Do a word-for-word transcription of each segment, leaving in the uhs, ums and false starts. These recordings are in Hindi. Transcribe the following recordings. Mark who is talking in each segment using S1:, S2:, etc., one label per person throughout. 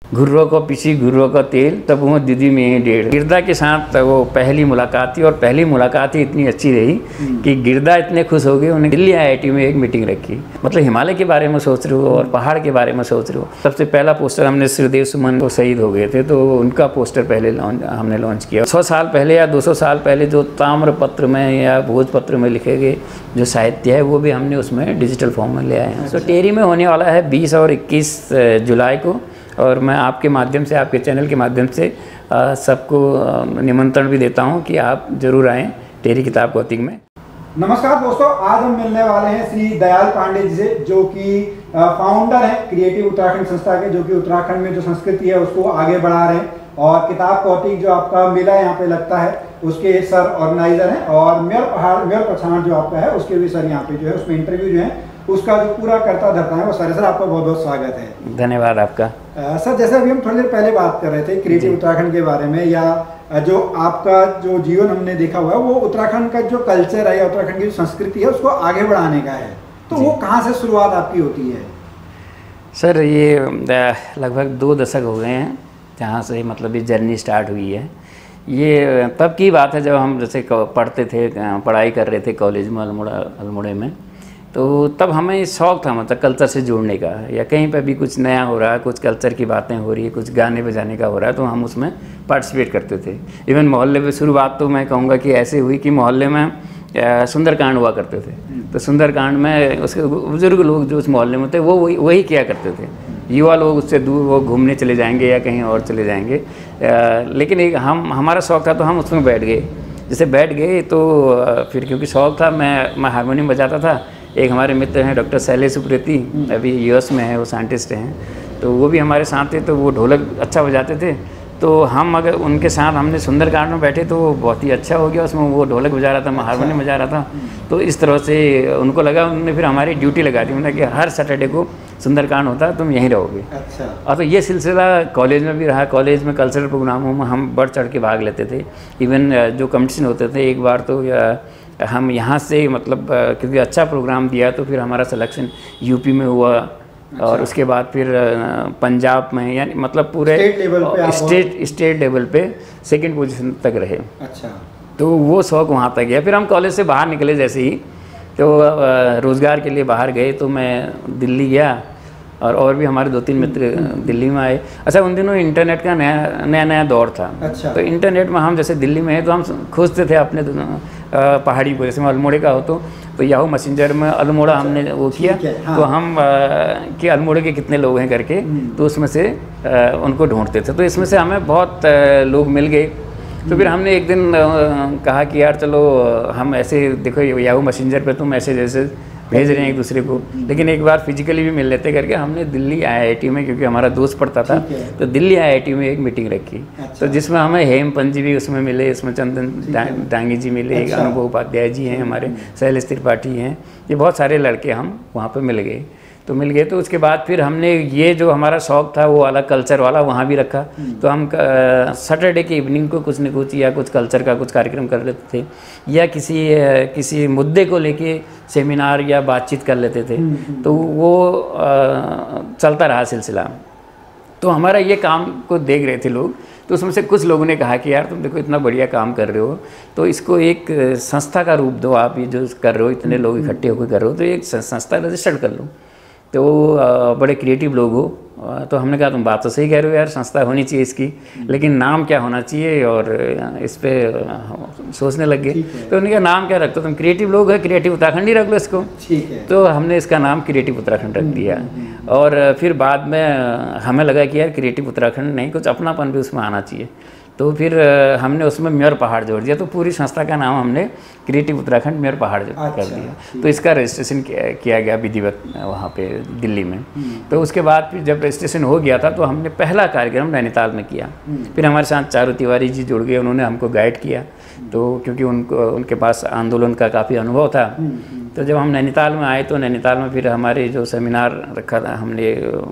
S1: घुर्रों को पीछी घुर्रों का तेल तब वो दीदी में डेढ़। गिरदा के साथ वो पहली मुलाकात थी और पहली मुलाकात ही इतनी अच्छी रही कि गिरदा इतने खुश हो गए, उन्हें दिल्ली आई आई टी में एक मीटिंग रखी। मतलब हिमालय के बारे में सोच रहे हो और पहाड़ के बारे में सोच रहे हो। सबसे पहला पोस्टर हमने श्रीदेव सुमन को शहीद हो गए थे तो उनका पोस्टर पहले हमने लॉन्च किया। सौ साल पहले या दो सौ साल पहले जो ताम्रपत्र में या भोजपत्र में लिखे गए जो साहित्य है वो भी हमने उसमें डिजिटल फॉर्म में ले आए हैं। तो टेरी में होने वाला है बीस और इक्कीस जुलाई को, और मैं आपके माध्यम से, आपके चैनल के माध्यम से सबको निमंत्रण भी देता हूं कि आप जरूर आएँ टेरी किताब कौतिक में।
S2: नमस्कार दोस्तों, आज हम मिलने वाले हैं श्री दयाल पांडे जी से, जो कि फाउंडर हैं क्रिएटिव उत्तराखंड संस्था के, जो कि उत्तराखंड में जो संस्कृति है उसको आगे बढ़ा रहे हैं। और किताब कौतिक जो आपका मेला यहाँ पे लगता है उसके सर ऑर्गेनाइजर हैं, और मेयर पहाड़ मेयर पछाड़ जो आपका है उसके भी सर यहाँ पे जो है उसमें इंटरव्यू जो है उसका जो पूरा करता धरता है वो सर। सर आपका बहुत बहुत स्वागत है।
S1: धन्यवाद आपका।
S2: आ, सर जैसे अभी हम थोड़ी देर पहले बात कर रहे थे क्रिएटिव उत्तराखंड के बारे में, या जो आपका जो जीवन हमने देखा हुआ है वो उत्तराखंड का जो कल्चर है या उत्तराखंड की जो संस्कृति है उसको आगे बढ़ाने का है, तो वो कहाँ से शुरुआत आपकी होती है?
S1: सर ये लगभग दो दशक हो गए हैं जहाँ से मतलब ये जर्नी स्टार्ट हुई है। ये तब की बात है जब हम जैसे पढ़ते थे, पढ़ाई कर रहे थे कॉलेज में, अल्मोड़ा अल्मोड़े में, तो तब हमें शौक़ था मतलब कल्चर से जुड़ने का, या कहीं पर भी कुछ नया हो रहा है, कुछ कल्चर की बातें हो रही है, कुछ गाने बजाने का हो रहा है तो हम उसमें पार्टिसिपेट करते थे। इवन मोहल्ले में शुरुआत तो मैं कहूँगा कि ऐसे हुई कि मोहल्ले में सुंदरकांड हुआ करते थे, तो सुंदरकांड में उसके बुजुर्ग लोग जो उस मोहल्ले में थे वो वही वही किया करते थे। युवा लोग उससे दूर वो घूमने चले जाएंगे या कहीं और चले जाएंगे, लेकिन एक हम हमारा शौक़ था तो हम उसमें बैठ गए। जैसे बैठ गए तो फिर क्योंकि शौक़ था, मैं मैं हारमोनियम बजाता था। एक हमारे मित्र हैं डॉक्टर शैलेश उप्रेती, अभी यूएस में है, वो साइंटिस्ट हैं, तो वो भी हमारे साथ थे, तो वो ढोलक अच्छा बजाते थे। तो हम अगर उनके साथ हमने सुंदरकांड में बैठे तो वो बहुत ही अच्छा हो गया, उसमें वो ढोलक बजा रहा था, मैं हारमोनियम बजा रहा था। तो इस तरह से उनको लगा, उन्होंने फिर हमारी ड्यूटी लगा दी, उन्होंने कि हर सैटरडे को सुंदरकांड होता है, तुम यहीं रहोगे।
S2: अच्छा।
S1: और तो ये सिलसिला कॉलेज में भी रहा। कॉलेज में कल्चरल प्रोग्रामों में हम बढ़ चढ़ के भाग लेते थे। इवन जो कंपटीशन होते थे, एक बार तो हम यहाँ से मतलब क्योंकि अच्छा प्रोग्राम दिया तो फिर हमारा सिलेक्शन यूपी में हुआ। अच्छा। और उसके बाद फिर पंजाब में, यानी मतलब पूरे
S2: स्टेट लेवल पे
S1: स्टेट स्टेट लेवल पे सेकंड पोजीशन तक रहे।
S2: अच्छा।
S1: तो वो शौक़ वहाँ तक गया। फिर हम कॉलेज से बाहर निकले जैसे ही, तो रोज़गार के लिए बाहर गए, तो मैं दिल्ली गया और और भी हमारे दो तीन मित्र दिल्ली में आए। अच्छा, उन दिनों इंटरनेट का नया नया नया दौर था। अच्छा। तो इंटरनेट में हम जैसे दिल्ली में हैं तो हम खोजते थे अपने पहाड़ी को, जैसे मैं अल्मोड़े का हो तो तो याहू मैसेंजर में अल्मोड़ा हमने वो किया। हाँ। तो हम कि अल्मोड़े के कितने लोग हैं करके, तो उसमें से आ, उनको ढूंढते थे। तो इसमें से हमें बहुत आ, लोग मिल गए। तो फिर हमने एक दिन आ, कहा कि यार चलो हम ऐसे, देखो याहू मैसेंजर पे तुम ऐसे जैसे भेज रहे हैं एक दूसरे को, लेकिन एक बार फिजिकली भी मिल लेते करके हमने दिल्ली आई आई टी में, क्योंकि हमारा दोस्त पढ़ता था, तो दिल्ली आई आई टी में एक मीटिंग रखी। अच्छा। तो जिसमें हमें हेमपंत जी भी उसमें मिले, इसमें चंदन डांगी जी मिले। अच्छा। एक अनुभव उपाध्याय जी हैं हमारे, शैलेश त्रिपाठी हैं, ये बहुत सारे लड़के हम वहाँ पर मिल गए। तो मिल गए तो उसके बाद फिर हमने ये जो हमारा शौक़ था वो वाला कल्चर वाला वहाँ भी रखा। तो हम सैटरडे के इवनिंग को कुछ न कुछ या कुछ कल्चर का कुछ कार्यक्रम कर लेते थे, या किसी किसी मुद्दे को लेके सेमिनार या बातचीत कर लेते थे। तो वो आ, चलता रहा सिलसिला। तो हमारा ये काम को देख रहे थे लोग, तो उसमें से कुछ लोगों ने कहा कि यार तुम देखो इतना बढ़िया काम कर रहे हो, तो इसको एक संस्था का रूप दो। आप ये जो कर रहे हो, इतने लोग इकट्ठे होकर कर रहे हो, तो एक संस्था रजिस्टर्ड कर लो। तो बड़े क्रिएटिव लोग हो, तो हमने कहा तुम बात तो सही कह रहे हो यार, संस्था होनी चाहिए इसकी, लेकिन नाम क्या होना चाहिए, और इस पर सोचने लग गए। तो उन्होंने कहा नाम क्या रखते हो तुम, क्रिएटिव लोग है, क्रिएटिव उत्तराखंड ही रख लो इसको। ठीक है। तो हमने इसका नाम क्रिएटिव उत्तराखंड रख दिया। और फिर बाद में हमें लगा कि यार क्रिएटिव उत्तराखंड नहीं, कुछ अपनापन भी उसमें आना चाहिए। तो फिर हमने उसमें मेयर पहाड़ जोड़ दिया। तो पूरी संस्था का नाम हमने क्रिएटिव उत्तराखंड मेयर पहाड़ अच्छा, कर दिया। तो इसका रजिस्ट्रेशन किया गया विधिवत वहाँ पे दिल्ली में। तो उसके बाद फिर जब रजिस्ट्रेशन हो गया था तो हमने पहला कार्यक्रम नैनीताल में किया। फिर हमारे साथ चारू तिवारी जी जुड़ गए, उन्होंने हमको गाइड किया। तो क्योंकि उनको उनके पास आंदोलन का काफ़ी अनुभव था। तो जब हम नैनीताल में आए तो नैनीताल में फिर हमारे जो सेमिनार रखा था हमने,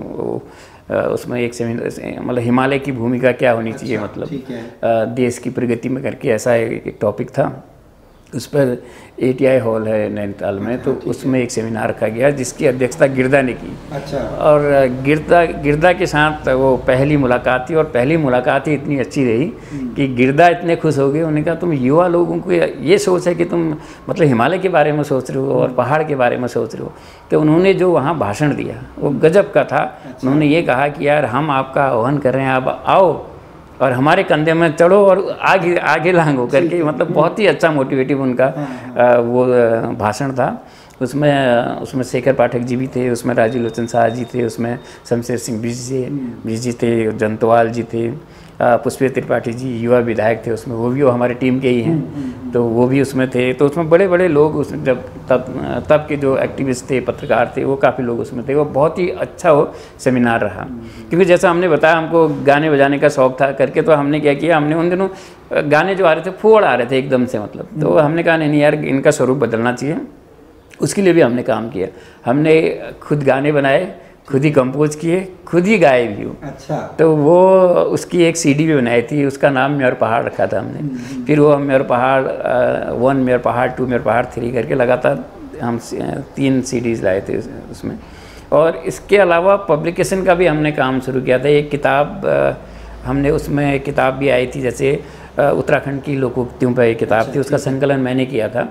S1: उसमें एक सेमिनार मतलब हिमालय की भूमिका क्या होनी चाहिए, मतलब देश की प्रगति में करके, ऐसा एक टॉपिक था। उस पर ए टी आई हॉल है नैनीताल में, तो उसमें एक सेमिनार रखा गया जिसकी अध्यक्षता गिरदा ने की।
S2: अच्छा।
S1: और गिरदा गिरदा के साथ वो पहली मुलाकात थी, और पहली मुलाकात ही इतनी अच्छी रही कि गिरदा इतने खुश हो गए। उन्होंने कहा तुम युवा लोगों को ये सोच है कि तुम मतलब हिमालय के बारे में सोच रहे हो और पहाड़ के बारे में सोच रहे हो। तो उन्होंने जो वहाँ भाषण दिया वो गजब का था। अच्छा। उन्होंने ये कहा कि यार हम आपका आह्वान कर रहे हैं, आप आओ और हमारे कंधे में चढ़ो और आगे आगे लांघो करके, मतलब बहुत ही अच्छा मोटिवेटिव उनका आ, वो भाषण था। उसमें उसमें शेखर पाठक जी भी थे, उसमें राजीव लोचन शाह जी थे, उसमें शमशेर सिंह बिज जी बिज जी थे, जंतवाल जी थे, पुष्पे त्रिपाठी जी युवा विधायक थे उसमें, वो भी वो हमारे टीम के ही हैं, तो वो भी उसमें थे। तो उसमें बड़े बड़े लोग उसमें जब तब तब के जो एक्टिविस्ट थे, पत्रकार थे, वो काफ़ी लोग उसमें थे। वो बहुत ही अच्छा वो सेमिनार रहा, क्योंकि जैसा हमने बताया हमको गाने बजाने का शौक़ था करके, तो हमने क्या किया, हमने उन दिनों गाने जो आ रहे थे फूड़ आ रहे थे एकदम से, मतलब तो हमने कहा नहीं यार इनका स्वरूप बदलना चाहिए। उसके लिए भी हमने काम किया, हमने खुद गाने बनाए, खुद ही कंपोज किए, खुद ही गाए भी हो।
S2: अच्छा।
S1: तो वो उसकी एक सीडी भी बनाई थी, उसका नाम मेयर पहाड़ रखा था हमने। फिर वो मेयर पहाड़ वन, मेयर पहाड़ टू, मेयर पहाड़ थ्री करके लगातार हम तीन सीडीज़ लाए थे उसमें। और इसके अलावा पब्लिकेशन का भी हमने काम शुरू किया था। एक किताब हमने उसमें एक किताब भी आई थी, जैसे उत्तराखंड की लोकोक्तियों पर एक किताब थी, उसका संकलन मैंने किया था।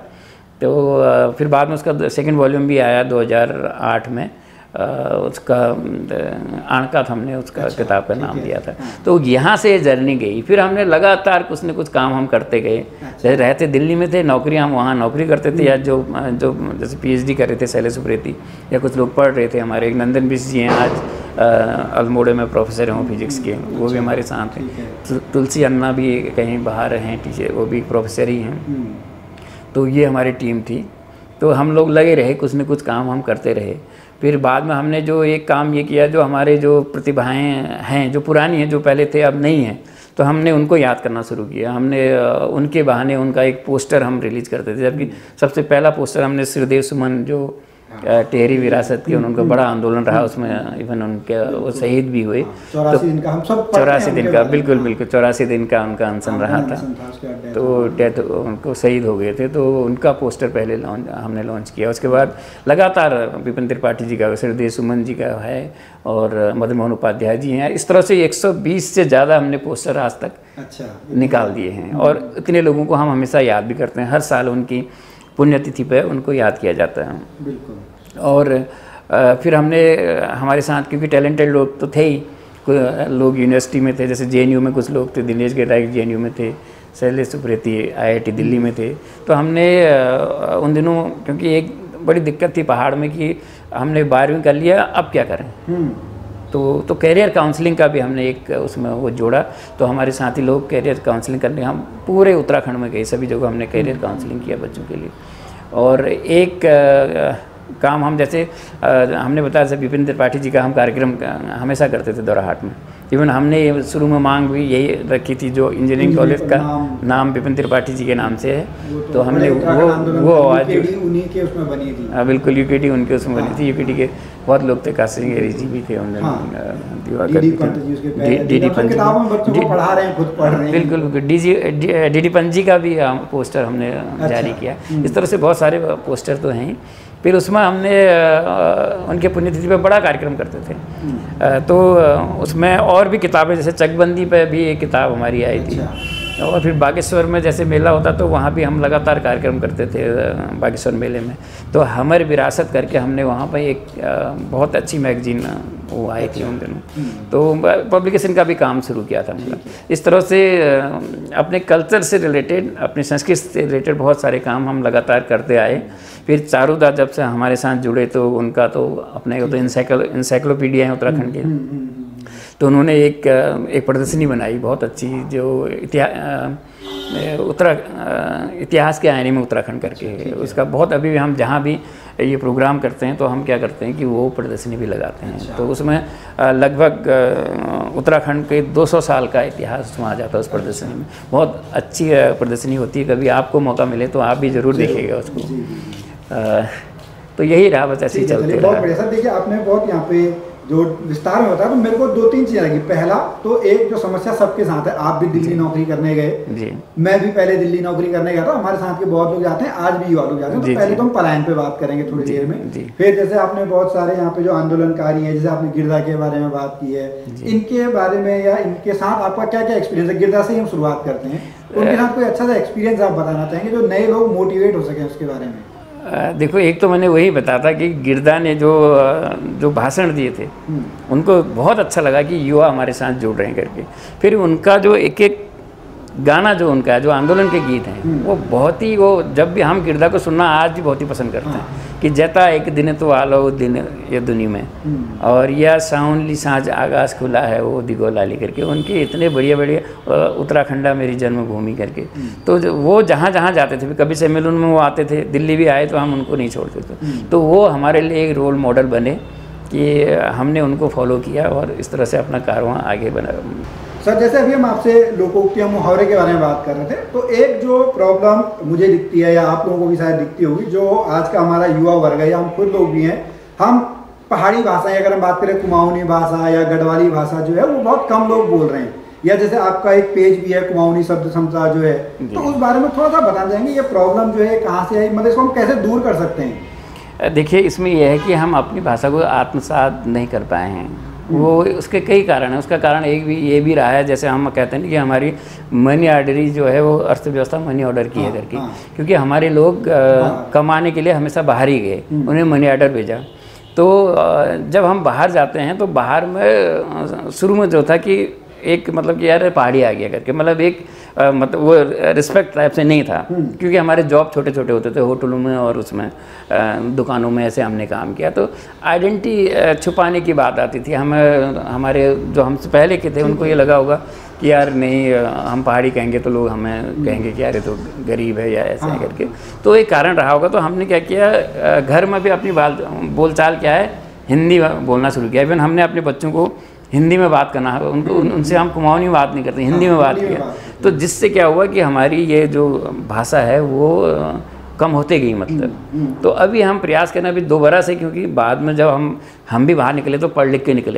S1: तो फिर बाद में उसका सेकंड वॉल्यूम भी आया दो हज़ार आठ में, उसका आणका हमने उसका अच्छा, किताब का नाम दिया था। तो यहाँ से जर्नी गई, फिर हमने लगातार कुछ न कुछ काम हम करते गए। अच्छा। जैसे रहते दिल्ली में थे, नौकरी हम वहाँ नौकरी करते थे, या जो जो जैसे पीएचडी कर रहे थे शैलेश सुप्रेती, या कुछ लोग पढ़ रहे थे हमारे, एक नंदन बिश जी हैं आज अल्मोड़े में प्रोफेसर हैं फिजिक्स के, वो भी हमारे साथ हैं। तुलसी अन्ना भी कहीं बाहर हैं टीचर, वो भी प्रोफेसर ही हैं। तो ये हमारी टीम थी, तो हम लोग लगे रहे, कुछ न कुछ काम हम करते रहे। फिर बाद में हमने जो एक काम ये किया, जो हमारे जो प्रतिभाएं हैं जो पुरानी हैं, जो पहले थे अब नहीं हैं, तो हमने उनको याद करना शुरू किया। हमने उनके बहाने उनका एक पोस्टर हम रिलीज़ करते थे, जबकि सबसे पहला पोस्टर हमने श्रीदेव सुमन जो टेहरी विरासत की, उनका बड़ा आंदोलन रहा, उसमें इवन उनके वो शहीद भी हुए।
S2: चौरासी दिन का हम सब
S1: चौरासी दिन का बिल्कुल बिल्कुल चौरासी दिन का उनका अनशन रहा था, तो डेथ उनको शहीद हो गए थे। तो उनका पोस्टर पहले लॉन्च हमने लॉन्च किया। उसके बाद लगातार विपिन त्रिपाठी जी का, श्रीदेव सुमन जी का है, और मदन मोहन उपाध्याय जी हैं। इस तरह से एक सौ बीस से ज़्यादा हमने पोस्टर आज तक अच्छा निकाल दिए हैं, और इतने लोगों को हम हमेशा याद भी करते हैं। हर साल उनकी पुण्यतिथि पर उनको याद किया जाता है।
S2: बिल्कुल।
S1: और आ, फिर हमने हमारे साथ, क्योंकि टैलेंटेड लोग तो थे ही, लोग यूनिवर्सिटी में थे, जैसे जेएनयू में कुछ लोग थे, दिनेश गेटाई जेएनयू में थे, शैलेश सुप्रेती आईआईटी दिल्ली में थे। तो हमने आ, उन दिनों, क्योंकि एक बड़ी दिक्कत थी पहाड़ में कि हमने बारहवीं कर लिया, अब क्या करें, तो तो कैरियर काउंसलिंग का भी हमने एक उसमें वो जोड़ा। तो हमारे साथी लोग कैरियर काउंसलिंग करने, हम पूरे उत्तराखंड में गए, सभी जगह हमने कैरियर काउंसलिंग किया बच्चों के लिए। और एक आ, काम हम जैसे आ, हमने बताया जैसे विपिन त्रिपाठी जी का हम कार्यक्रम हमेशा करते थे दौराहाट में। इवन हमने शुरू में मांग भी यही रखी थी, जो इंजीनियरिंग कॉलेज का नाम विपिन त्रिपाठी जी के नाम से है, तो, तो हमने वो वो आज
S2: उन्हीं के उसमें बनी थी।
S1: हाँ बिल्कुल, यूकेटी उनके उसमें बनी थी। यूकेटी के बहुत लोग थे, काशी सिंह जी भी थे, बिल्कुल। D ji D D Pant ji का भी पोस्टर हमने जारी किया। इस तरह से बहुत सारे पोस्टर तो हैं। फिर उसमें हमने उनके पुण्यतिथि पे बड़ा कार्यक्रम करते थे, तो उसमें और भी किताबें, जैसे चकबंदी पे भी एक किताब हमारी आई थी। और फिर बागेश्वर में जैसे मेला होता तो वहाँ भी हम लगातार कार्यक्रम करते थे बागेश्वर मेले में। तो हमर विरासत करके हमने वहाँ पर एक बहुत अच्छी मैगजीन वो आई थी उन दिनों, तो पब्लिकेशन का भी काम शुरू किया था मतलब। इस तरह से अपने कल्चर से रिलेटेड, अपनी संस्कृति से रिलेटेड बहुत सारे काम हम लगातार करते आए। फिर चारूदा जब से हमारे साथ जुड़े, तो उनका तो अपने तो इंसाइक्लो इंसाइक्लोपीडिया है उत्तराखंड के, तो उन्होंने एक एक प्रदर्शनी बनाई बहुत अच्छी, जो इतिहास उत्तरा इतिहास के आईने में उत्तराखंड करके। उसका बहुत, अभी भी हम जहाँ भी ये प्रोग्राम करते हैं तो हम क्या करते हैं कि वो प्रदर्शनी भी लगाते हैं। अच्छा। तो उसमें लगभग उत्तराखंड के दो सौ साल का इतिहास उसमें आ जाता है उस प्रदर्शनी में। बहुत अच्छी प्रदर्शनी होती है, कभी आपको मौका मिले तो आप भी ज़रूर देखिएगा उसको। आ, तो यही रहा, बस ऐसे ही चलते रहा।
S2: बहुत बढ़िया सर। देखिए आपने बहुत यहाँ पे जो विस्तार में बताया तो मेरे को दो तीन चीज़ें लगी। पहला तो एक जो समस्या सबके साथ है, आप भी दिल्ली नौकरी करने गए, मैं भी पहले दिल्ली नौकरी करने गया था, हमारे साथ के बहुत लोग जाते हैं, आज भी युवा लोग जाते हैं। तो पहले तो हम पलायन पे बात करेंगे थोड़ी देर में। फिर जैसे आपने बहुत सारे यहाँ पे जो आंदोलनकारी हैं, जैसे आपने गिरधा के बारे में बात की है, इनके बारे में या इनके साथ आपका क्या क्या एक्सपीरियंस है? गिरधा से ही हम शुरुआत करते हैं, उनके साथ कोई अच्छा सा एक्सपीरियंस आप बताना चाहेंगे जो नए लोग मोटिवेट हो सके उसके बारे में?
S1: देखो, एक तो मैंने वही बताया था कि गिरधा ने जो जो भाषण दिए थे उनको बहुत अच्छा लगा कि युवा हमारे साथ जुड़ रहे हैं करके। फिर उनका जो एक एक गाना जो उनका है, जो आंदोलन के गीत हैं, वो बहुत ही, वो जब भी हम गिरधा को सुनना आज भी बहुत ही पसंद करते हैं कि जता एक दिन तो आलो दिन ये दुनिया में, और यह साउनली सांझ आकाश खुला है वो दिगो लाली करके, उनके इतने बढ़िया बढ़िया उत्तराखंडा मेरी जन्मभूमि करके। तो वो जहाँ जहाँ जाते थे, कभी सम्मेलन में वो आते थे, दिल्ली भी आए तो हम उनको नहीं छोड़ते थे। तो वो हमारे लिए एक रोल मॉडल बने कि हमने उनको फॉलो किया और इस तरह से अपना कारवां आगे बना।
S2: सर, जैसे अभी हम आपसे लोकोक्तियाँ मुहावरे के बारे में बात कर रहे थे, तो एक जो प्रॉब्लम मुझे दिखती है या आप लोगों को भी शायद दिखती होगी, जो आज का हमारा युवा वर्ग है या हम खुद लोग भी हैं, हम पहाड़ी भाषाएं, अगर हम बात करें कुमाऊनी भाषा या गढ़वाली भाषा जो है वो बहुत कम लोग बोल रहे हैं। या जैसे आपका एक पेज भी है कुमाऊनी शब्द क्षमता जो है, तो उस बारे में थोड़ा सा बताना चाहेंगे ये प्रॉब्लम जो है कहाँ से है, मतलब इसको हम कैसे दूर कर सकते हैं?
S1: देखिए, इसमें यह है कि हम अपनी भाषा को आत्मसात नहीं कर पाए हैं। वो उसके कई कारण हैं। उसका कारण एक भी ये भी रहा है, जैसे हम कहते हैं कि हमारी मनी ऑर्डरी जो है वो अर्थव्यवस्था मनी ऑर्डर की है करके, क्योंकि हमारे लोग कमाने के लिए हमेशा बाहर ही गए, उन्हें मनी ऑर्डर भेजा। तो जब हम बाहर जाते हैं तो बाहर में शुरू में जो था कि एक मतलब कि यार पहाड़ी आ गया करके, मतलब एक आ, मतलब वो रिस्पेक्ट टाइप से नहीं था, क्योंकि हमारे जॉब छोटे छोटे होते थे होटलों में और उसमें दुकानों में, ऐसे हमने काम किया। तो आइडेंटिटी छुपाने की बात आती थी। हमें हमारे जो हमसे पहले के थे उनको ये लगा होगा कि यार नहीं, हम पहाड़ी कहेंगे तो लोग हमें कहेंगे कि यार ये तो गरीब है या ऐसे है करके। तो एक कारण रहा होगा। तो हमने क्या किया, घर में भी अपनी बाल बोलचाल क्या है, हिंदी बोलना शुरू किया। इवन हमने अपने बच्चों को हिंदी में बात करना है, उनको उन, उनसे हम कुमाऊनी में बात नहीं करते, हिंदी में बात किया। तो जिससे क्या हुआ कि हमारी ये जो भाषा है वो कम होते गई मतलब। तो अभी हम प्रयास करना अभी दोबारा से, क्योंकि बाद में जब हम हम भी बाहर निकले तो पढ़ लिख के निकले,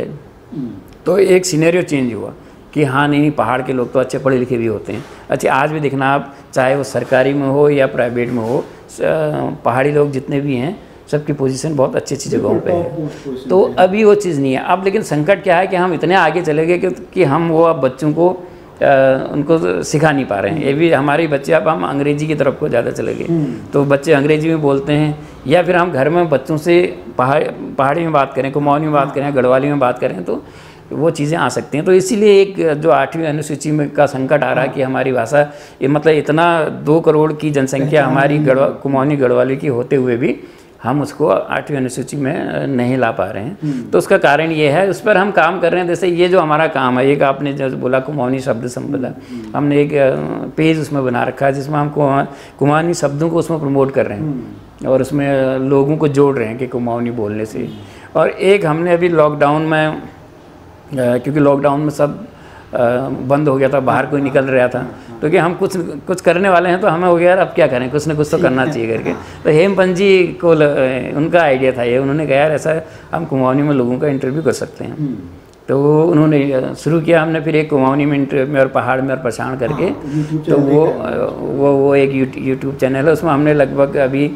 S1: तो एक सिनेरियो चेंज हुआ कि हाँ नहीं, पहाड़ के लोग तो अच्छे पढ़े लिखे भी होते हैं। अच्छा, आज भी देखना आप, चाहे वो सरकारी में हो या प्राइवेट में हो, पहाड़ी लोग जितने भी हैं सबकी पोजीशन बहुत अच्छी अच्छी जगहों पे है। तो अभी वो चीज़ नहीं है अब। लेकिन संकट क्या है कि हम इतने आगे चले गए कि, कि हम वो अब बच्चों को आ, उनको सिखा नहीं पा रहे हैं। ये भी हमारे बच्चे, अब हम अंग्रेजी की तरफ को ज़्यादा चले गए, तो बच्चे अंग्रेजी में बोलते हैं। या फिर हम घर में बच्चों से पहाड़ पहाड़ी में बात करें, कुमाऊनी में बात करें, गढ़वाली में बात करें, तो वो चीज़ें आ सकती हैं। तो इसीलिए एक जो आठवीं अनुसूची में का संकट आ रहा है कि हमारी भाषा, ये मतलब इतना दो करोड़ की जनसंख्या हमारी गढ़वा कुमाऊनी गढ़वाली की होते हुए भी हम उसको आठवीं अनुसूची में नहीं ला पा रहे हैं। तो उसका कारण ये है, उस पर हम काम कर रहे हैं। जैसे ये जो हमारा काम है, एक आपने जो बोला कुमाऊनी शब्द संपदा, हमने एक पेज उसमें बना रखा है जिसमें हम कुमाऊनी शब्दों को उसमें प्रमोट कर रहे हैं और उसमें लोगों को जोड़ रहे हैं कि कुमाऊनी बोलने से। और एक हमने अभी लॉकडाउन में, क्योंकि लॉकडाउन में सब बंद हो गया था, बाहर कोई निकल रहा था, तो कि हम कुछ कुछ करने वाले हैं, तो हमें हो गया यार अब क्या करें, कुछ ना कुछ तो करना चाहिए करके। तो हेमपंत जी को उनका आइडिया था ये, उन्होंने कहा यार ऐसा हम कुमाऊनी में लोगों का इंटरव्यू कर सकते हैं। तो उन्होंने शुरू किया। हमने फिर एक कुमाऊनी में इंटरव्यू में और पहाड़ में और प्रसारण करके, तो वो वो वो एक यूट्यूब चैनल है, उसमें हमने लगभग अभी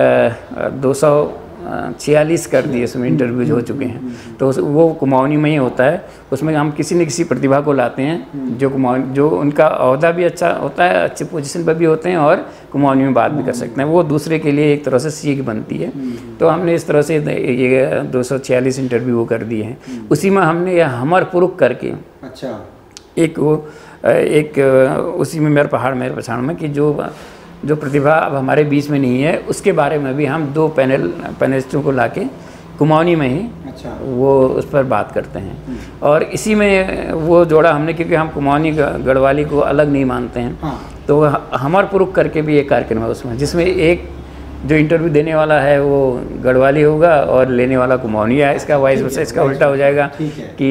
S1: दो सौ छियालीस कर दिए, उसमें इंटरव्यूज हो चुके हैं। तो वो कुमाऊनी में ही होता है। उसमें हम किसी न किसी प्रतिभा को लाते हैं जो कुमाऊनी, जो उनका ओहदा भी अच्छा होता है, अच्छे पोजीशन पर भी होते हैं और कुमाऊनी में बात भी कर सकते हैं। वो दूसरे के लिए एक तरह से सीख बनती है। तो हमने इस तरह से ये दो सौ छियालीस इंटरव्यू वो कर दिए हैं। उसी में हमने ये हमर पुरुख करके, अच्छा, एक वो एक उसी में मेरे पहाड़ मेरे पछाड़ में कि जो जो प्रतिभा अब हमारे बीच में नहीं है, उसके बारे में भी हम दो पैनल पैनलिस्टों को लाके कुमाऊनी में ही, अच्छा, वो उस पर बात करते हैं। और इसी में वो जोड़ा हमने, क्योंकि हम कुमाऊनी गढ़वाली को अलग नहीं मानते हैं। हाँ। तो हमर पुरुख करके भी एक कार्यक्रम है उसमें, जिसमें एक जो इंटरव्यू देने वाला है वो गढ़वाली होगा और लेने वाला कुमाऊनी है। इसका वाइस वर्सा, इसका उल्टा हो जाएगा कि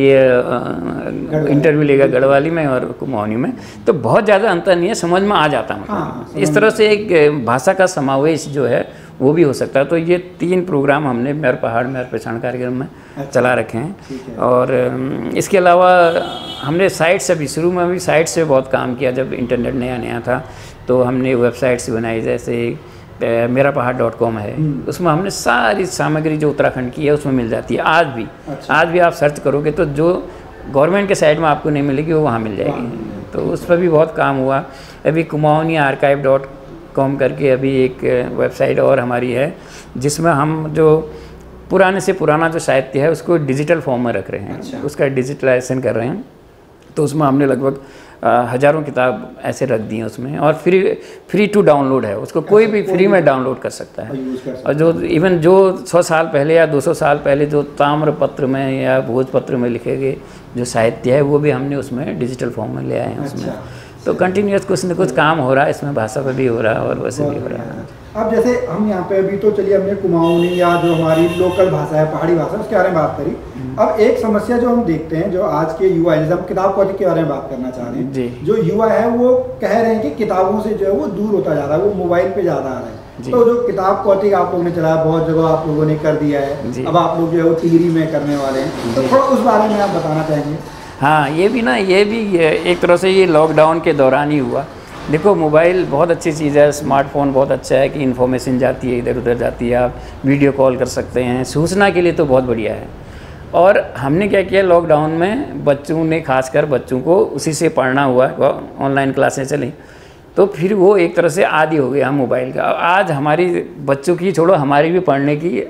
S1: इंटरव्यू लेगा गढ़वाली में और कुमाऊनी में। तो बहुत ज़्यादा अंतर नहीं है, समझ में आ जाता है। मतलब इस तरह से एक भाषा का समावेश जो है वो भी हो सकता है। तो ये तीन प्रोग्राम हमने मेरे पहाड़ मेरे पहचान कार्यक्रम में
S2: अच्छा,
S1: चला रखे हैं।
S2: है। और
S1: इसके अलावा हमने साइट से भी शुरू में भी साइट से बहुत काम किया। जब इंटरनेट नया नया था तो हमने वेबसाइट्स बनाई, जैसे मेरा पहाड़ डॉट कॉम है, उसमें हमने सारी सामग्री जो उत्तराखंड की है उसमें मिल जाती है आज भी। अच्छा। आज भी आप सर्च करोगे तो जो गवर्नमेंट के साइट में आपको नहीं मिलेगी वो वहाँ मिल जाएगी। तो उस पर भी बहुत काम हुआ। अभी कुमाऊनी आर्काइव डॉट कॉम करके अभी एक वेबसाइट और हमारी है, जिसमें हम जो पुराने से पुराना जो साहित्य है उसको डिजिटल फॉर्म में रख रहे हैं। अच्छा। उसका डिजिटलाइजेशन कर रहे हैं। तो उसमें हमने लगभग हज़ारों किताब ऐसे रख दी हैं उसमें, और फ्री फ्री टू डाउनलोड है, उसको कोई भी फ्री में डाउनलोड कर सकता है। और जो इवन जो सौ साल पहले या दो सौ साल पहले जो ताम्र पत्र में या भोजपत्र में लिखे गए जो साहित्य है वो भी हमने उसमें डिजिटल फॉर्म में ले आए हैं उसमें। तो कंटिन्यूस कुछ न कुछ काम हो रहा है इसमें, भाषा पर भी हो रहा है और वैसे भी हो रहा है।
S2: अब जैसे हम यहाँ पे अभी तो चलिए हमने कुमाऊनी या जो हमारी लोकल भाषा है, पहाड़ी भाषा, उसके बारे में बात करी। अब एक समस्या जो हम देखते हैं, जो आज के युवा है, जैसे हम किताब कॉपी के बारे में बात करना चाह रहे हैं, जो युवा है वो कह रहे हैं कि किताबों से जो है वो दूर होता जा रहा है, वो मोबाइल पे ज़्यादा आ रहा है। तो जो किताब कॉपी आप लोगों ने चलाया, बहुत जगह आप लोगों ने कर दिया है, अब आप लोग जो है वो टिहरी में करने वाले हैं, तो थोड़ा उस बारे में आप बताना चाहेंगे?
S1: हाँ, ये भी ना, ये भी एक तरह से ये लॉकडाउन के दौरान ही हुआ। देखो, मोबाइल बहुत अच्छी चीज़ है, स्मार्टफोन बहुत अच्छा है कि इन्फॉर्मेशन जाती है, इधर उधर जाती है, आप वीडियो कॉल कर सकते हैं, सूचना के लिए तो बहुत बढ़िया है। और हमने क्या किया लॉकडाउन में, बच्चों ने खासकर बच्चों को उसी से पढ़ना हुआ, ऑनलाइन क्लासें चली, तो फिर वो एक तरह से आदी हो गया हम मोबाइल का। आज हमारी बच्चों की छोड़ो, हमारी भी पढ़ने की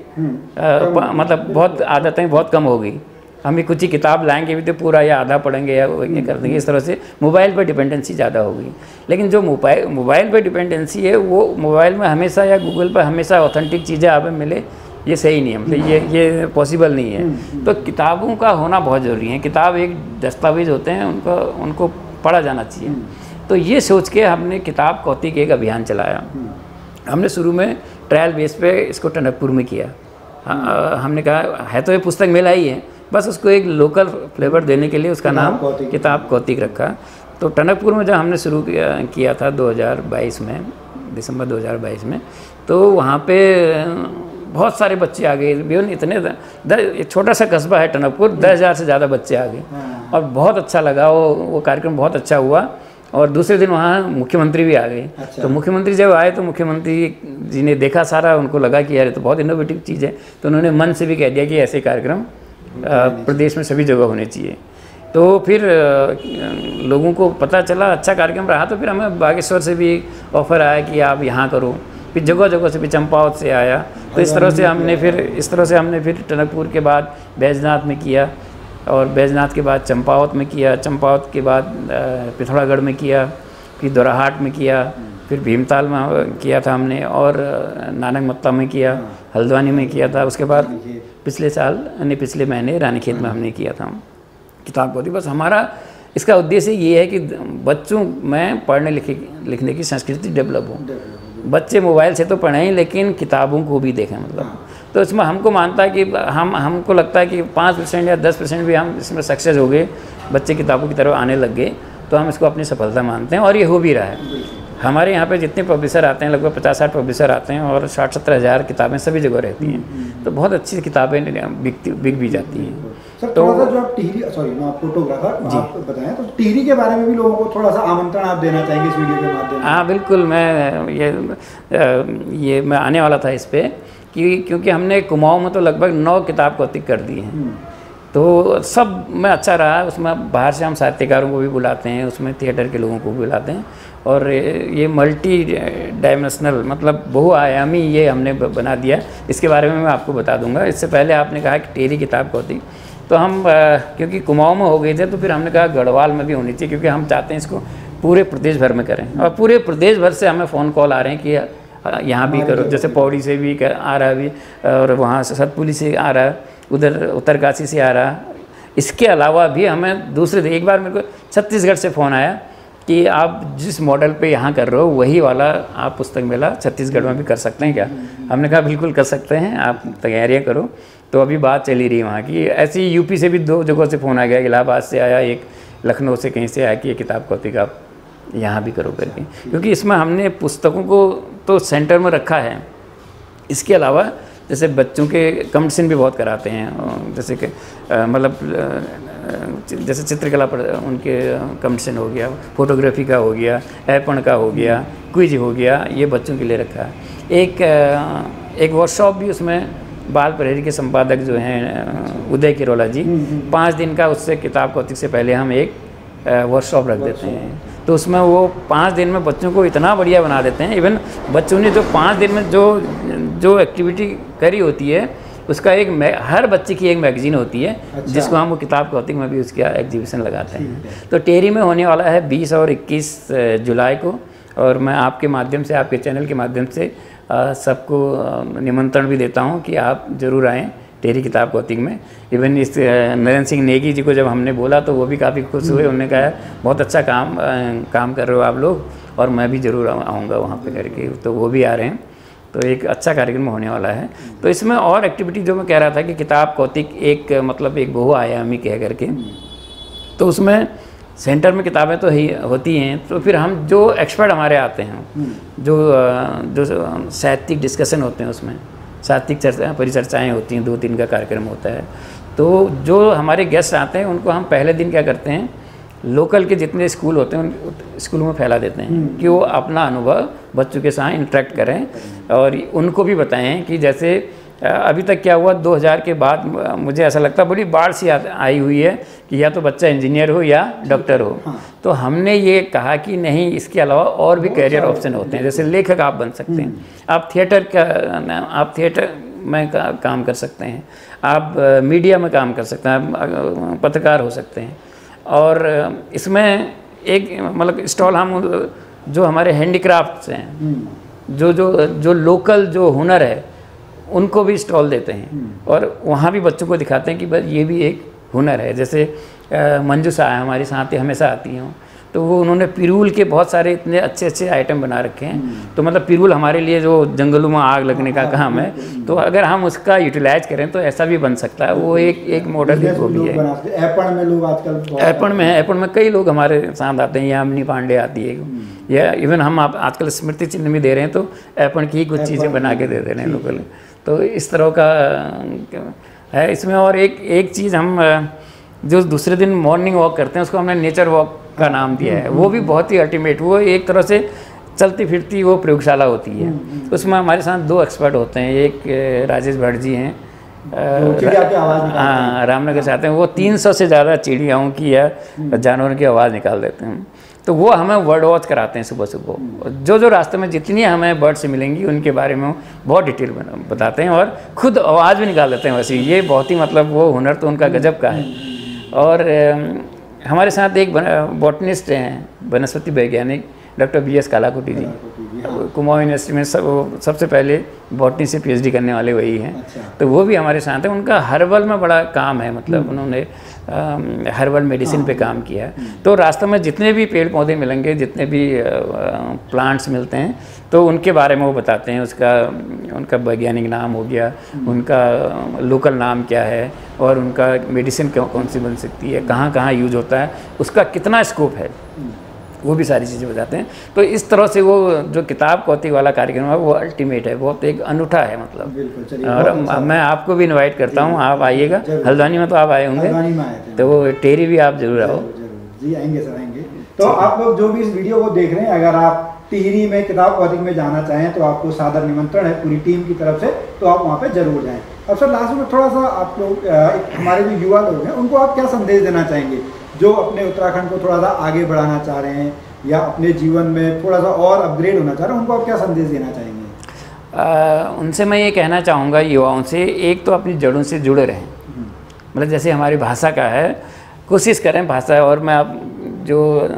S1: आ, मतलब बहुत आदतें बहुत कम हो गई। हम भी कुछ ही किताब लाएंगे भी तो पूरा या आधा पढ़ेंगे या ये कर देंगे, इस तरह से मोबाइल पर डिपेंडेंसी ज़्यादा हो गई। लेकिन जो मोबाइल मोबाइल पर डिपेंडेंसी है, वो मोबाइल में हमेशा या गूगल पर हमेशा ऑथेंटिक चीज़ें आप मिले, ये सही नहीं है, मतलब ये ये पॉसिबल नहीं है। तो किताबों का होना बहुत ज़रूरी है। किताब एक दस्तावेज होते हैं, उनको उनको पढ़ा जाना चाहिए। तो ये सोच के हमने किताब कौतिक एक अभियान चलाया। हमने शुरू में ट्रायल बेस पे इसको टनकपुर में किया। हमने कहा है तो ये पुस्तक मेला ही है, बस उसको एक लोकल फ्लेवर देने के लिए उसका नाम किताब कौतिक रखा। तो टनकपुर में जब हमने शुरू किया, किया था दो हज़ार बाईस में, दिसंबर दो हज़ार बाईस में, तो वहाँ पे बहुत सारे बच्चे आ गए। भी इतने दस, छोटा सा कस्बा है टनकपुर, दस हज़ार से ज़्यादा बच्चे आ गए और बहुत अच्छा लगा वो वो कार्यक्रम बहुत अच्छा हुआ। और दूसरे दिन वहाँ मुख्यमंत्री भी आ गए। अच्छा। तो मुख्यमंत्री जब आए तो मुख्यमंत्री जी ने देखा सारा, उनको लगा कि यार ये तो बहुत इनोवेटिव चीज़ है। तो उन्होंने मन से भी कह दिया कि ऐसे कार्यक्रम प्रदेश में सभी जगह होने चाहिए। तो फिर लोगों को पता चला अच्छा कार्यक्रम रहा, तो फिर हमें बागेश्वर से भी ऑफ़र आया कि आप यहाँ करो। फिर जगह जगह से भी, चंपावत से आया। तो इस तरह से हमने फिर इस तरह से हमने फिर टनकपुर के बाद बैजनाथ में किया, और बैजनाथ के बाद चंपावत में किया, चंपावत के बाद पिथौरागढ़ में किया, फिर दोराहाट में किया, फिर भीमताल में किया था हमने, और नानक मत्ता में किया, हल्द्वानी में किया था। उसके बाद पिछले साल यानी पिछले महीने रानीखेत में हमने किया था किताब कौतिक। बस हमारा इसका उद्देश्य ये है कि बच्चों में पढ़ने लिखे लिखने की संस्कृति डेवलप हो। बच्चे मोबाइल से तो पढ़ें लेकिन किताबों को भी देखें, मतलब तो इसमें हमको मानता है कि हम हमको लगता है कि पाँच परसेंट या दस परसेंट भी हम इसमें सक्सेस हो गए, बच्चे किताबों की तरफ आने लग गए, तो हम इसको अपनी सफलता मानते हैं। और ये हो भी रहा है। हमारे यहाँ पे जितने पब्लिशर आते हैं, लगभग पचास साठ पब्लिशर आते हैं, और साठ सत्तर हज़ार किताबें सभी जगह रहती हैं। तो बहुत अच्छी किताबें बिकती बिक भी जाती हैं।
S2: सर, तो थोड़ा सा जो आप टिहरी, सॉरी मैं आप फोटोग्राफर, आप बताएं तो टिहरी के बारे में भी लोगों को थोड़ा सा आमंत्रण आप देना चाहेंगे इस वीडियो के माध्यम से?
S1: हाँ बिल्कुल, मैं ये ये मैं आने वाला था इस पर, कि क्योंकि हमने कुमाऊँ में तो लगभग नौ किताब कौतिक कर दी हैं। तो सब में अच्छा रहा। उसमें बाहर से हम साहित्यकारों को भी बुलाते हैं, उसमें थिएटर के लोगों को भी बुलाते हैं, और ये मल्टी डायमेंशनल मतलब बहुआयामी ये हमने बना दिया। इसके बारे में मैं आपको बता दूंगा। इससे पहले आपने कहा कि टिहरी किताब कौतिक, तो हम क्योंकि कुमाऊँ में हो गए थे, तो फिर हमने कहा गढ़वाल में भी होनी चाहिए, क्योंकि हम चाहते हैं इसको पूरे प्रदेश भर में करें। और पूरे प्रदेश भर से हमें फ़ोन कॉल आ रहे हैं कि यहाँ भी करो, जैसे पौड़ी से भी आ रहा है अभी, और वहाँ से सतपुली से आ रहा है, उधर उत्तरकाशी से आ रहा। इसके अलावा भी हमें दूसरे, एक बार मेरे को छत्तीसगढ़ से फ़ोन आया कि आप जिस मॉडल पे यहाँ कर रहे हो वही वाला आप पुस्तक मेला छत्तीसगढ़ में भी कर सकते हैं क्या? हमने कहा बिल्कुल कर सकते हैं, आप तैयारियाँ करो। तो अभी बात चली रही वहाँ की। ऐसी यूपी से भी दो जगहों से फ़ोन आ गया, इलाहाबाद से आया, एक लखनऊ से कहीं से आया कि ये किताब कौतिक आप यहाँ भी करो करके। क्योंकि इसमें हमने पुस्तकों को तो सेंटर में रखा है, इसके अलावा जैसे बच्चों के कंपटीशन भी बहुत कराते हैं, जैसे कि मतलब जैसे चित्रकला पर उनके कंपटीशन हो गया, फोटोग्राफी का हो गया, ऐपण का हो गया, क्विज हो गया, ये बच्चों के लिए रखा है। एक एक वर्कशॉप भी उसमें बाल प्रहरी के संपादक जो हैं उदय किरोला जी, पाँच दिन का उससे किताब कौतिक से पहले हम एक वर्कशॉप रख देते हैं। तो उसमें वो पाँच दिन में बच्चों को इतना बढ़िया बना देते हैं। इवन बच्चों ने जो पाँच दिन में जो जो एक्टिविटी करी होती है उसका एक हर बच्चे की एक मैगजीन होती है। अच्छा। जिसको हम वो किताब कौतिक में भी उसका एग्जीबिशन लगाते हैं। तो टेरी में होने वाला है बीस और इक्कीस जुलाई को, और मैं आपके माध्यम से, आपके चैनल के माध्यम से सबको निमंत्रण भी देता हूँ कि आप ज़रूर आएँ टेरी किताब कौतिक में। इवन इस नरेंद्र सिंह नेगी जी को जब हमने बोला तो वो भी काफ़ी खुश हुए। उन्होंने कहा बहुत अच्छा काम काम कर रहे हो आप लोग, और मैं भी ज़रूर आऊँगा वहाँ पे करके। तो वो भी आ रहे हैं। तो एक अच्छा कार्यक्रम होने वाला है। तो इसमें और एक्टिविटी जो मैं कह रहा था कि किताब कौतिक एक मतलब एक बहुआयामी कह करके, तो उसमें सेंटर में किताबें तो ही होती हैं, तो फिर हम जो एक्सपर्ट हमारे आते हैं, जो जो साहित्यिक डिस्कशन होते हैं, उसमें साहित्यिक चर्चा परिचर्चाएँ होती हैं, दो दिन का कार्यक्रम होता है। तो जो हमारे गेस्ट आते हैं उनको हम पहले दिन क्या करते हैं, लोकल के जितने स्कूल होते हैं उन स्कूलों में फैला देते हैं कि वो अपना अनुभव बच्चों के साथ इंटरेक्ट करें, और उनको भी बताएं कि जैसे अभी तक क्या हुआ दो हज़ार के बाद मुझे ऐसा लगता है बड़ी बाढ़ सी आई हुई है कि या तो बच्चा इंजीनियर हो या डॉक्टर हो। हाँ। तो हमने ये कहा कि नहीं, इसके अलावा और भी कैरियर ऑप्शन होते हैं। जैसे लेखक आप बन सकते हैं, आप थिएटर का आप थिएटर में का, काम कर सकते हैं, आप मीडिया में काम कर सकते हैं, आप पत्रकार हो सकते हैं। और इसमें एक मतलब स्टॉल हम जो हमारे हैंडीक्राफ्ट्स हैं, जो जो जो लोकल जो हुनर है उनको भी स्टॉल देते हैं, और वहाँ भी बच्चों को दिखाते हैं कि बस ये भी एक हुनर है। जैसे मंजू शाह हमारी साथ हमेशा आती हैं, तो वो उन्होंने पिरूल के बहुत सारे इतने अच्छे अच्छे आइटम बना रखे हैं। तो मतलब पिरूल हमारे लिए जो जंगलों में आग लगने का काम है, तो अगर हम उसका यूटिलाइज करें तो ऐसा भी बन सकता है। वो एक एक मॉडल वो भी है।
S2: ऐपण में लोग आजकल
S1: ऐपण में है, ऐपण में कई लोग हमारे साथ आते हैं। यामिनी पांडे आती है, या इवन हम आप आजकल स्मृति चिन्ह भी दे रहे हैं, तो ऐपण की कुछ चीज़ें बना के दे दे रहे हैं लोकल। तो इस तरह का है इसमें। और एक एक चीज़ हम जो दूसरे दिन मॉर्निंग वॉक करते हैं उसको हमने नेचर वॉक का नाम दिया है। वो भी बहुत ही अल्टीमेट, वो एक तरह से चलती फिरती वो प्रयोगशाला होती है। उसमें हमारे साथ दो एक्सपर्ट होते हैं, एक राजेश भट्ट जी हैं, हाँ रामनगर से आते हैं। वो तीन सौ से ज़्यादा चिड़ियाओं की या जानवरों की आवाज़ निकाल देते हैं। तो वो हमें वर्ड वॉच कराते हैं सुबह सुबह। जो जो रास्ते में जितनी हमें बर्ड से मिलेंगी उनके बारे में बहुत डिटेल बताते हैं, और खुद आवाज़ भी निकाल देते हैं। वैसे ये बहुत ही मतलब वो हुनर तो उनका गजब का है। और हमारे साथ एक बॉटनिस्ट हैं, वनस्पति वैज्ञानिक doctor B S Kalakoti ji, Kumaon university में सब सबसे पहले बॉटनी से पीएचडी करने वाले वही हैं। अच्छा। तो वो भी हमारे साथ हैं। उनका हर्बल में बड़ा काम है, मतलब उन्होंने हर्बल मेडिसिन पे काम किया है। तो रास्ते में जितने भी पेड़ पौधे मिलेंगे, जितने भी प्लांट्स मिलते हैं, तो उनके बारे में वो बताते हैं। उसका उनका वैज्ञानिक नाम हो गया, उनका लोकल नाम क्या है, और उनका मेडिसिन कौन सी बन सकती है, कहाँ कहाँ यूज होता है, उसका कितना स्कोप है, वो भी सारी चीज़ें बताते हैं। तो इस तरह से वो जो किताब कौतिक वाला कार्यक्रम है वो अल्टीमेट है, बहुत एक अनूठा है मतलब। और मैं आपको भी इनवाइट करता हूँ, आप आइएगा। हल्द्वानी में तो आप आए होंगे, तो वो टेरी भी आप जरूर आओ।
S2: जी आएंगे सर, आएंगे। तो आप लोग जो भी इस वीडियो को देख रहे हैं, अगर आप टिहरी में किताब कौतिक में जाना चाहें तो आपको सादर निमंत्रण है पूरी टीम की तरफ से, तो आप वहाँ पे जरूर जाएं। अब सर लास्ट में थोड़ा सा आप लोग हमारे जो युवा लोग हैं उनको आप क्या संदेश देना चाहेंगे, जो अपने उत्तराखंड को थोड़ा सा आगे बढ़ाना चाह रहे हैं या अपने जीवन में थोड़ा सा और अपग्रेड होना चाह रहे हैं, उनको आप क्या संदेश देना चाहेंगे?
S1: आ, उनसे मैं ये कहना चाहूँगा युवाओं से, एक तो अपनी जड़ों से जुड़े रहें। मतलब जैसे हमारी भाषा का है, कोशिश करें भाषा। और मैं आप जो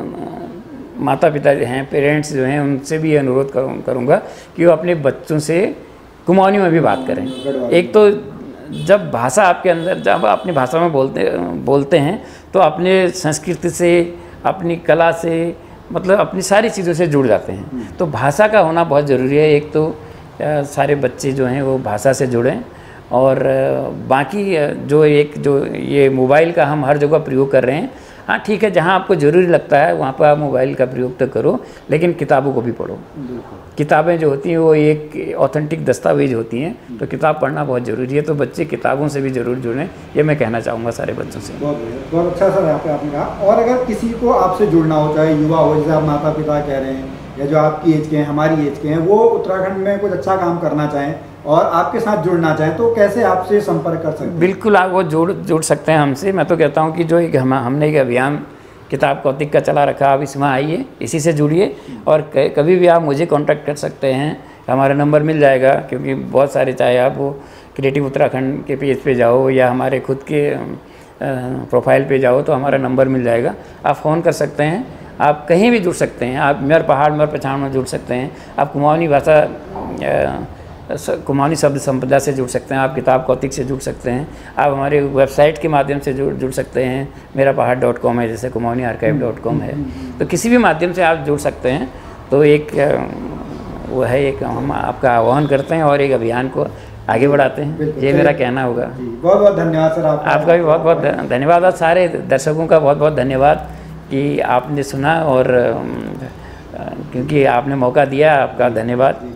S1: माता पिता हैं, पेरेंट्स जो हैं, उनसे भी ये अनुरोध करूँ करूँगा कि वो अपने बच्चों से कुमाऊनी में भी बात करें। एक तो जब भाषा आपके अंदर, जब अपनी भाषा में बोलते बोलते हैं तो अपने संस्कृति से, अपनी कला से, मतलब अपनी सारी चीज़ों से जुड़ जाते हैं। तो भाषा का होना बहुत ज़रूरी है। एक तो सारे बच्चे जो हैं वो भाषा से जुड़ें, और बाकी जो एक जो ये मोबाइल का हम हर जगह प्रयोग कर रहे हैं, हाँ ठीक है, जहाँ आपको ज़रूरी लगता है वहाँ पर आप मोबाइल का प्रयोग तो करो, लेकिन किताबों को भी पढ़ो। किताबें जो होती हैं वो एक ऑथेंटिक दस्तावेज होती हैं, तो किताब पढ़ना बहुत ज़रूरी है। तो बच्चे किताबों से भी ज़रूर जुड़ें, ये मैं कहना चाहूँगा सारे बच्चों से।
S2: बहुत बढ़िया, बहुत अच्छा सर यहाँ पे आपने कहा। और अगर किसी को आपसे जुड़ना हो, चाहे युवा हो, जैसे आप माता पिता कह रहे हैं, या जो आपकी एज के हैं, हमारी एज के हैं, वो उत्तराखंड में कुछ अच्छा काम करना चाहें और आपके साथ जुड़ना चाहें, तो कैसे आपसे संपर्क कर सकते हैं?
S1: बिल्कुल, आप वो जुड़ जुड़ सकते हैं हमसे। मैं तो कहता हूँ कि जो एक हम हमने एक अभियान किताब कौतिक का चला रखा, आप इसमें आइए, इसी से जुड़िए, और कभी भी आप मुझे कांटेक्ट कर सकते हैं, हमारा नंबर मिल जाएगा। क्योंकि बहुत सारे, चाहे आप वो क्रिएटिव उत्तराखंड के पेज पे जाओ या हमारे खुद के प्रोफाइल पे जाओ, तो हमारा नंबर मिल जाएगा। आप फ़ोन कर सकते हैं, आप कहीं भी जुड़ सकते हैं। आप मेर पहाड़ मेर पहचान में जुड़ सकते हैं, आप कुमाऊनी भाषा कुमाऊनी शब्द संपदा से जुड़ सकते हैं, आप किताब कौतिक से जुड़ सकते हैं, आप हमारे वेबसाइट के माध्यम से जुड़ जुड़ सकते हैं। मेरा पहाड़ डॉट कॉम है, जैसे कुमाऊनी आर्काइव डॉट कॉम है, तो किसी भी माध्यम से आप जुड़ सकते हैं। तो एक वो है, एक हम आपका आह्वान करते हैं और एक अभियान को आगे बढ़ाते हैं, ये मेरा कहना होगा।
S2: बहुत बहुत धन्यवाद सर, आप
S1: आपका भी बहुत बहुत धन्यवाद, और सारे दर्शकों का बहुत बहुत धन्यवाद कि आपने सुना, और क्योंकि आपने मौका दिया, आपका धन्यवाद।